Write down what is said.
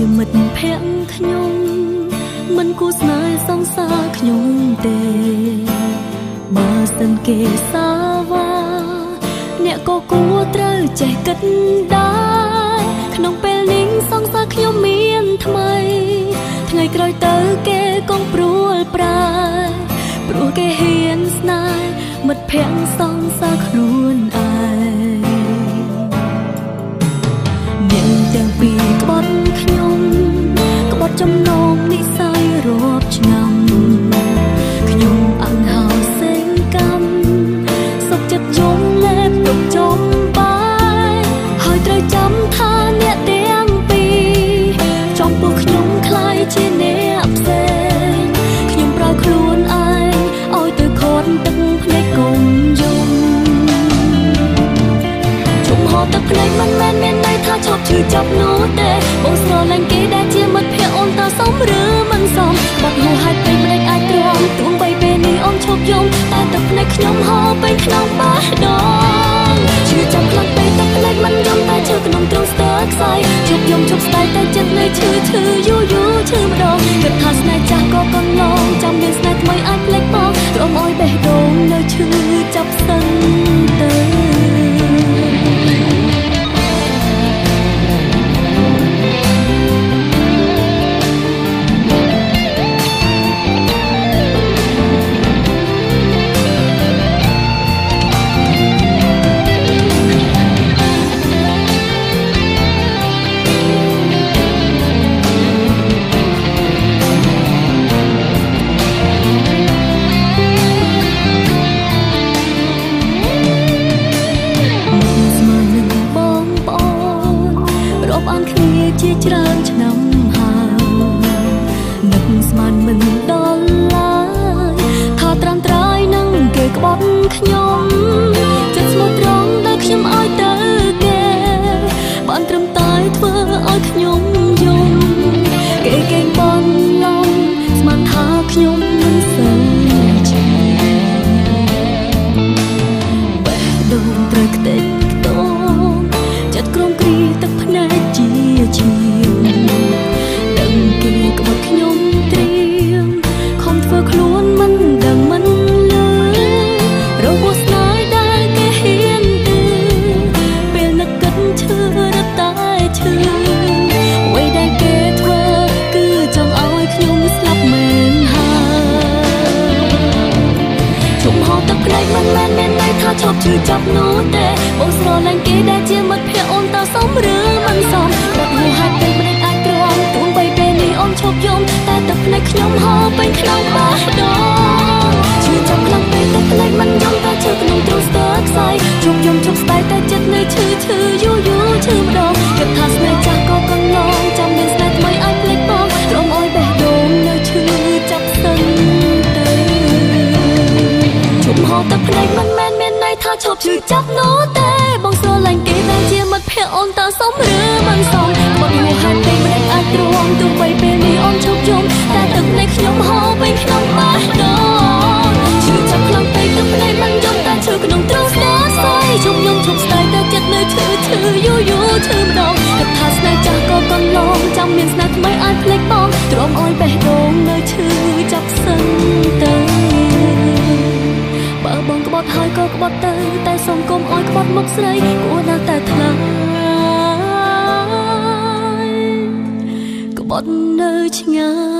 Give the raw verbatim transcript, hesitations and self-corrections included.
មិត្តភក្តិខ្ញុំមិនគួរស្នេហ៍សង្សារខ្ញុំទេបើសិនគេសាវាអ្នកក៏គួរត្រូវចេះគិតដែរក្នុងពេលនេះសង្សារខ្ញុំមានថ្មីថ្ងៃក្រោយទៅគេកុំព្រួលប្រែព្រោះគេហ៊ានស្នេហ៍មិត្តភក្តិសង្សារខ្លួនឯងអ្នកទាំងពីរក្បត់ខ្ញុំក្បត់ចំណងនិស្ស័យរាប់ឆ្នាំខ្ញុំអង្ហោសេងកម្មសុខចិត្តយំលែបទុកចំបាយហើយត្រូវចាំថាអ្នកទាំងពីរចំពោះខ្ញុំคล้ายជាអ្នកផ្សេងខ្ញុំប្រើខ្លួនឯងឲ្យទៅខត់ទឹកភ្នែកកុំយំជុំហត់ទឹកភ្នែកមិនមែនមានន័យថាឈប់ឈឺចាប់នោះទេបងស្រឡាញ់គេដែលជាមិត្តភក្តិអូនតើសមឬមិនសមបាត់ហួសហេតុពេកមិនអាចទ្រាំទោះបីពេលនេះអូនឈប់យំតែទឹកភ្នែកខ្ញុំហូរពេញក្នុងបេះដូងឈឺចាប់ខ្លាំងពេកទឹកភ្នែកមិនយំតែឈឺក្នុងទ្រូងស្ទើរខ្សែជប់យំជប់ស្ដាយតែចិត្តនៅឈឺឈឺយូរយូរឈឺម្ដងគិតថាស្នេហ៍ចាស់ក៏កន្លងចាំមានស្នេហ៍ថ្មីអាចភ្លេចបងទ្រាំឲ្យបេះដូងនៅឈឺចាប់សិនទៅជាច្រើនឆ្នាំហើយនឹកស្មានមិនដល់ឡើយថាត្រាំត្រៃនឹងគេក្បត់ខ្ញុំចិត្តស្មោះត្រង់ដែលខ្ញុំឲ្យទៅគេបានត្រឹមតែធ្វើឲ្យខ្ញុំយំគេកេងបងឡំស្មានថាខ្ញុំមិនសូវជាបេះដូងត្រូវខ្ទេចខ្ទមចិត្តក្រុមគ្រីទឹកភ្នែកជាជាដឹងគេក្បត់ខ្ញុំត្រៀមខំធ្វើខ្លួនមិនដឹងមិនលឺរបស់ស្នេហ៍ដែលគេហ៊ានទៅពេលនឹកគិតឈឺរត់តែឈឺអ្វីដែលគេធ្វើគឺចង់ឲ្យខ្ញុំស្លាប់មែនហើយជុំហោទឹកភ្នែកមិនមែនមានន័យថាឈប់ឈឺចាប់នោះទេបងស្រឡាញ់គេដែលជាមិត្តភក្តិអូនតើសមឬមិនសមបាត់ហួសហេតុពេកមិនអាចទ្រាំទោះបីពេលនេះអូនឈប់យំតែទឹកភ្នែកខ្ញុំហូរពេញក្នុងបេះដូងឈឺចាប់ខ្លាំងពេកទឹកភ្នែកមិនយំតែឈឺក្នុងទ្រូងស្ទើរខ្សែជប់យំជប់ស្ដាយតែចិត្តនៅឈឺឈឺយូរយូរឈឺម្ដងគិតថាស្នេហ៍ចាស់ក៏កន្លងចាំមានស្នេហ៍ថ្មីអាចភ្លេចបងទ្រាំឲ្យបេះដូងនៅឈឺចាប់សិនទៅជុំហោទឹកភ្នែកមិនមែនមានន័យថាឈប់ឈឺចាប់នោះទេបងស្រឡាញ់គេដែលជាមិត្តភក្តិអូនតើសមឬមិនសមបាត់ហួសហេតុពេកមិនអាចទ្រាំទោះបីពេលនេះអូនឈប់យំតែទឹកភ្នែកខ្ញុំហូរពេញក្នុងបេះដូងឈឺចាប់ខ្លាំងពេកទឹកភ្នែកមិនយំតែឈឺក្នុងទ្រូងស្ទើរខ្សែជប់យំជប់ស្ដាយតែចិត្តនៅឈឺឈឺយូរយូរឈឺម្ដងគិតថាស្នេហ៍ចាស់ក៏កន្លងចាំមានស្នេហ៍ថ្មីអាចភ្លេចបងទ្រាំឲ្យបេះដូងនៅឈឺចាប់សិនទៅបើបងក្បត់ហើយក៏ក្បត់ទៅតែសូមកុំឲ្យក្បត់មុខស្រីគួរណាស់តែថ្លៃក្បត់នៅឆ្ងាយ